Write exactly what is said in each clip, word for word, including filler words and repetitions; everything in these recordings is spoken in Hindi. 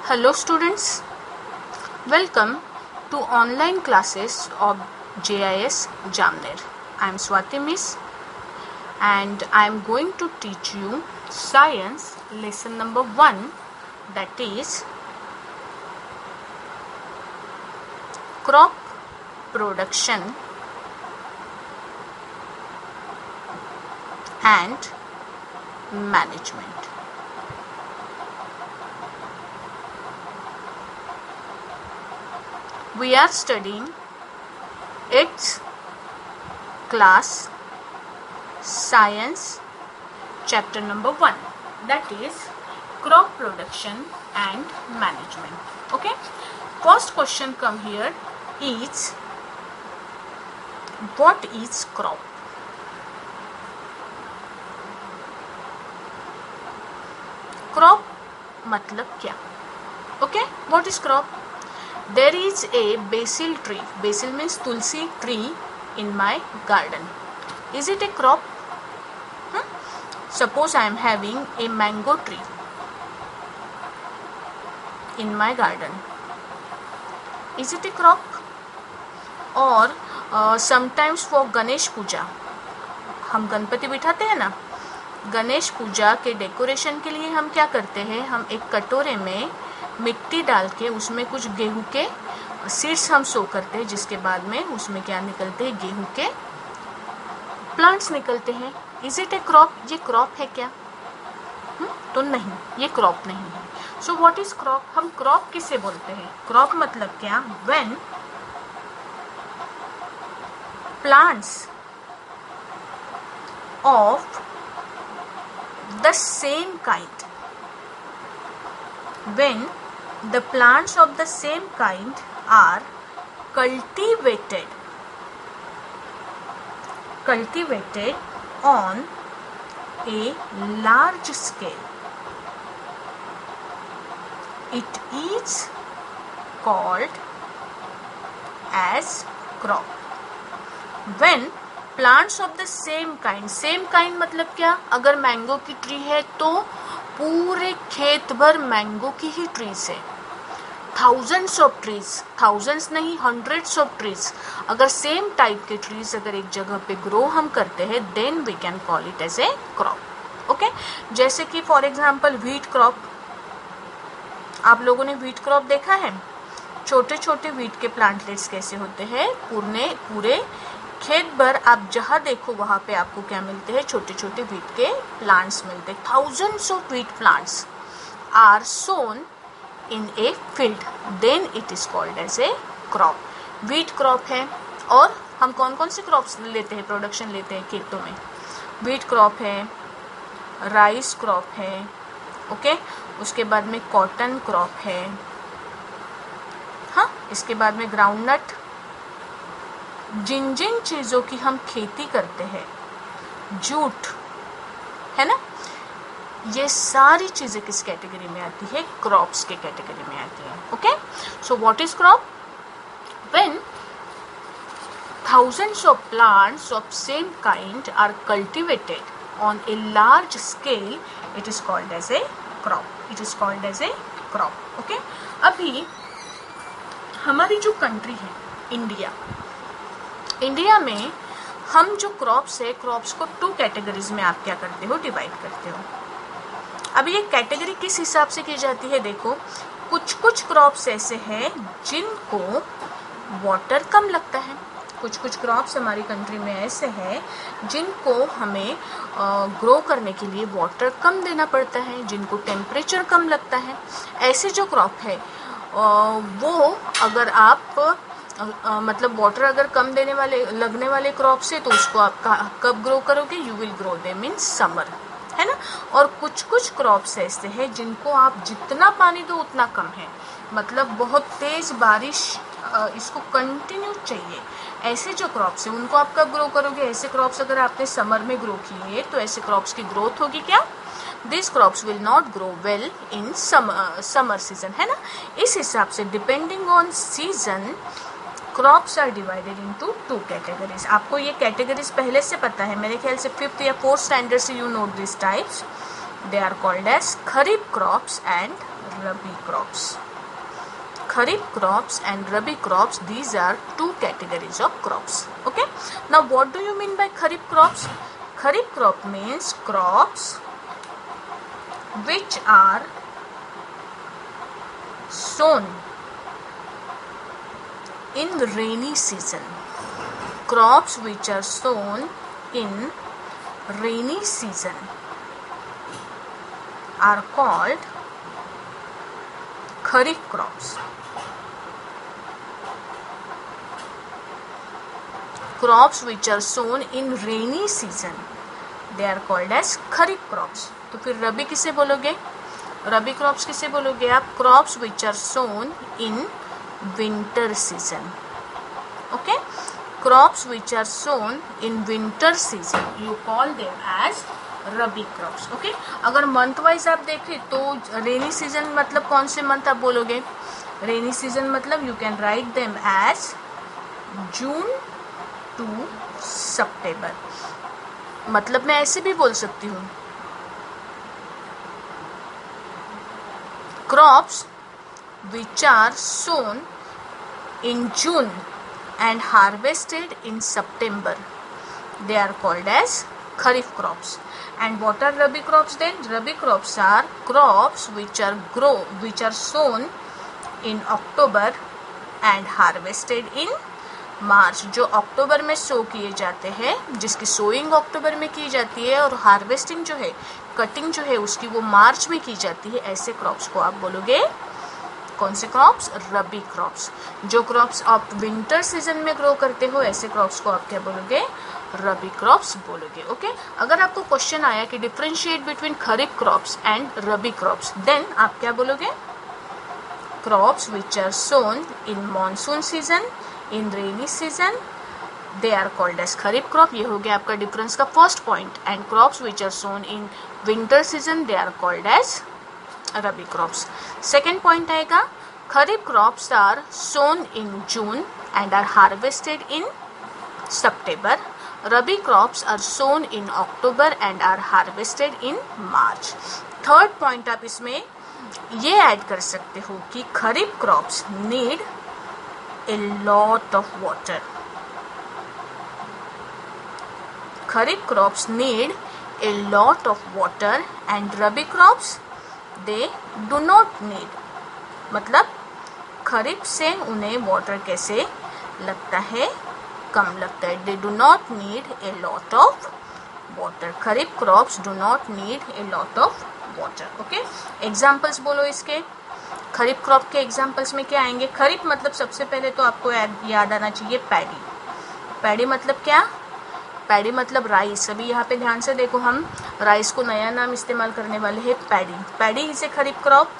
Hello students, welcome to online classes of J I S Jamner. I am Swati Miss and I am going to teach you science lesson number one, that is crop production and management. We are studying eighth class science chapter number one, that is crop production and management. Okay, first question come here is, what is crop? Crop मतलब क्या? Okay, what is crop? There is a basil tree. Basil means tulsi tree in my garden. Is it a crop? Hmm? Suppose I am having a mango tree in my garden. Is it a crop? Or uh, sometimes for Ganesh Puja, हम गणपति बिठाते हैं ना, गणेश पूजा के डेकोरेशन के लिए हम क्या करते हैं, हम एक कटोरे में मिट्टी डाल के उसमें कुछ गेहूं के सीड्स हम सो करते हैं, जिसके बाद में उसमें क्या निकलते हैं, गेहूं के प्लांट्स निकलते हैं. Is it a crop? ये क्रॉप है क्या? हुँ? तो नहीं, ये क्रॉप नहीं है. So what is crop? हम क्रॉप किसे बोलते हैं? क्रॉप मतलब क्या? When plants of the same kind, when the plants of the same kind are cultivated cultivated on a large scale, it is called as crop. When plants of the same kind, same kind मतलब क्या? अगर मैंगो की ट्री है तो पूरे खेत भर मैंगो की ही ट्रीज है, थाउजेंड्स ऑफ ट्रीज, थाउजेंड्स नहीं हंड्रेड्स ऑफ ट्रीज. अगर सेम टाइप के ट्रीज अगर एक जगह पे ग्रो हम करते हैं, then we can call it as a crop. Okay, जैसे कि फॉर एग्जांपल व्हीट क्रॉप. आप लोगों ने व्हीट क्रॉप देखा है? छोटे छोटे व्हीट के प्लांटलेट्स कैसे होते हैं, पूरे पूरे खेत भर आप जहाँ देखो वहाँ पे आपको क्या मिलते हैं, छोटे छोटे व्हीट के प्लांट्स मिलते हैं. Thousands of wheat plants are sown in a field, then it is called as a crop. Wheat crop है. और हम कौन कौन से क्रॉप्स लेते हैं, प्रोडक्शन लेते हैं खेतों में? व्हीट क्रॉप है, राइस क्रॉप है, ओके, उसके बाद में कॉटन क्रॉप है, हाँ, इसके बाद में ग्राउंडनट. जिन जिन चीज़ों की हम खेती करते हैं, जूट है ना, ये सारी चीज़ें किस कैटेगरी में आती है? क्रॉप्स के कैटेगरी में आती है. Okay, so what is crop? When thousands of plants of same kind are cultivated on a large scale, it is called as a crop. It is called as a crop. Okay, अभी हमारी जो कंट्री है इंडिया, इंडिया में हम जो क्रॉप्स है, क्रॉप्स को टू कैटेगरीज में आप क्या करते हो, डिवाइड करते हो. अब ये कैटेगरी किस हिसाब से की जाती है? देखो, कुछ कुछ क्रॉप्स ऐसे हैं जिनको वाटर कम लगता है. कुछ कुछ क्रॉप्स हमारी कंट्री में ऐसे हैं जिनको हमें ग्रो करने के लिए वाटर कम देना पड़ता है, जिनको टेम्परेचर कम लगता है. ऐसे जो क्रॉप है आ, वो अगर आप Uh, uh, मतलब वाटर अगर कम देने वाले लगने वाले क्रॉप से, तो उसको आप कब ग्रो करोगे? You will grow them in summer, है ना. और कुछ कुछ क्रॉप्स ऐसे हैं जिनको आप जितना पानी दो उतना कम है, मतलब बहुत तेज बारिश uh, इसको कंटिन्यू चाहिए. ऐसे जो क्रॉप्स हैं उनको आप कब ग्रो करोगे? ऐसे क्रॉप्स अगर आपने समर में ग्रो किए तो ऐसे क्रॉप्स की ग्रोथ होगी क्या? This crops will not grow well in summer season, है ना. इस हिसाब से depending on season crops are divided into two categories. आपको ये कैटेगरीज पहले से पता है, मेरे ख्याल से फिफ्थ या फोर्थ स्टैंडर्ड से you note this types. They are called as kharif crops and rabi crops. Kharif crops and rabi crops, these are two categories of crops. Okay, now what do you mean by kharif crops? Kharif crop means crops which are sown in rainy season. Crops which are sown in rainy season are called kharif crops. Crops which are sown in rainy season, they are called as kharif crops. तो फिर रबी किसे बोलोगे? रबी क्रॉप्स किसे बोलोगे आप? Crops which are sown in winter season. Okay, crops which are sown in winter season you call them as rabi crops. Okay, अगर मंथ वाइज आप देखें तो रेनी सीजन मतलब कौन से मंथ आप बोलोगे? रेनी सीजन मतलब you can write them as June to September. मतलब मैं ऐसे भी बोल सकती हूँ, crops which are sown in June and harvested in September, they are called as kharif crops. And what are rabi crops then? Rabi crops are crops which are grow which are sown in October and harvested in मार्च. जो अक्टूबर में सो किए जाते हैं, जिसकी सोइंग अक्टूबर में की जाती है और हार्वेस्टिंग जो है, कटिंग जो है उसकी वो मार्च में की जाती है, ऐसे क्रॉप्स को आप बोलोगे कौन से क्रॉप्स? रबी क्रॉप्स. जो क्रॉप्स आप विंटर सीजन में ग्रो करते हो ऐसे क्रॉप्स को आप क्या बोलोगे? रबी क्रॉप्स बोलोगे. Okay okay? अगर आपको क्वेश्चन आया कि differentiate between kharif crops and rabi crops, then आप क्या बोलोगे? Crops which are sown in monsoon season, in rainy season, they are called as kharif crop. ये हो गया आपका डिफरेंस का first point. And crops which are sown in winter season, they are called as rabi crops. Second point आएगा, kharif crops are sown in June and are harvested in September. Rabi crops are sown in October and are harvested in March. Third point आप इसमें ये ऐड कर सकते हो कि kharif crops need a lot of water. Kharif crops need a lot of water and rabi crops they do not need. मतलब खरीफ से उन्हें वाटर कैसे लगता है? कम लगता है. They do not need a lot of water. Kharif crops do not need a lot of water. Okay? Examples बोलो इसके. खरीफ क्रॉप के एग्जाम्पल्स में क्या आएंगे? खरीफ मतलब सबसे पहले तो आपको याद आना चाहिए पैडी. पैडी मतलब क्या? पैडी मतलब राइस. अभी यहाँ पे ध्यान से देखो, हम राइस को नया नाम इस्तेमाल करने वाले हैं, paddy. Paddy is a kharif crop.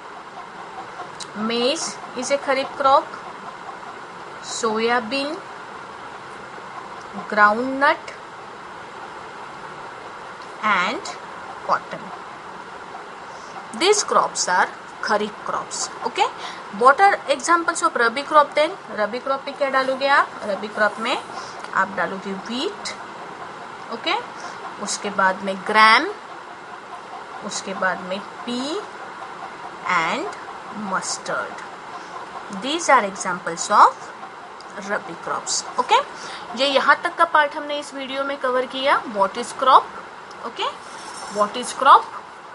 Maize is a kharif crop. Soybean, groundnut and cotton, these crops are kharif crops. Okay, what are examples of rabi crop then? Rabi crop में क्या डालोगे आप? रबी क्रॉप में आप डालोगे व्हीट. ओके, उसके बाद में ग्राम, उसके बाद में pea and mustard. These are examples of rabi crops. Okay, ये यहाँ तक का पार्ट हमने इस वीडियो में कवर किया. What is crop? Okay, what is crop?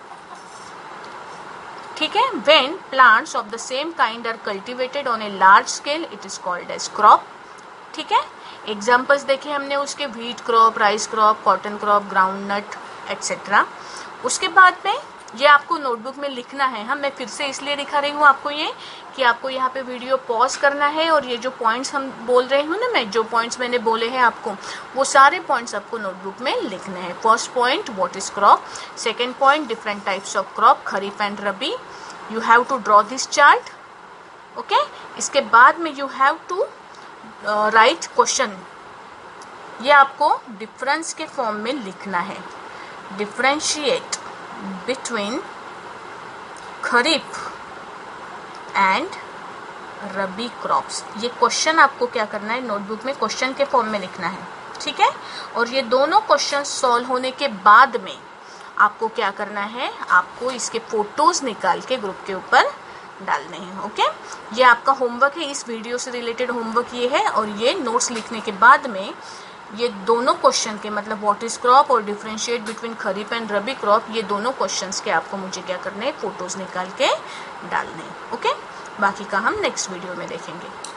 ठीक है. when plants of the same kind are cultivated on a large scale, it is called as crop. ठीक है. एग्जाम्पल्स देखे हमने उसके, wheat crop, rice crop, cotton crop, groundnut etcetera. उसके बाद में ये आपको नोटबुक में लिखना है. हाँ, मैं फिर से इसलिए दिखा रही हूँ आपको ये कि आपको यहाँ पे वीडियो पॉज करना है और ये जो पॉइंट्स हम बोल रही हूँ ना, मैं जो पॉइंट्स मैंने बोले हैं आपको, वो सारे पॉइंट्स आपको नोटबुक में लिखने हैं. First point, what is crop. Second point, different types of crop, kharif and rabi. You have to draw this chart. Okay, इसके बाद में you have to write question. ये आपको डिफरेंस के फॉर्म में लिखना है. Differentiate between kharif and rabi crops. ये क्वेश्चन आपको क्या करना है? नोटबुक में क्वेश्चन के फॉर्म में लिखना है. ठीक है. और ये दोनों क्वेश्चन सॉल्व होने के बाद में आपको क्या करना है, आपको इसके फोटोज निकाल के ग्रुप के ऊपर डालने हैं। ओके, ये आपका होमवर्क है, इस वीडियो से रिलेटेड होमवर्क ये है। और ये नोट्स लिखने के बाद में ये दोनों क्वेश्चन के मतलब व्हाट इज क्रॉप और differentiate between kharif and rabi crop, ये दोनों क्वेश्चंस के आपको मुझे क्या करने हैं, फोटोज निकाल के डालने हैं। ओके, बाकी का हम नेक्स्ट वीडियो में देखेंगे।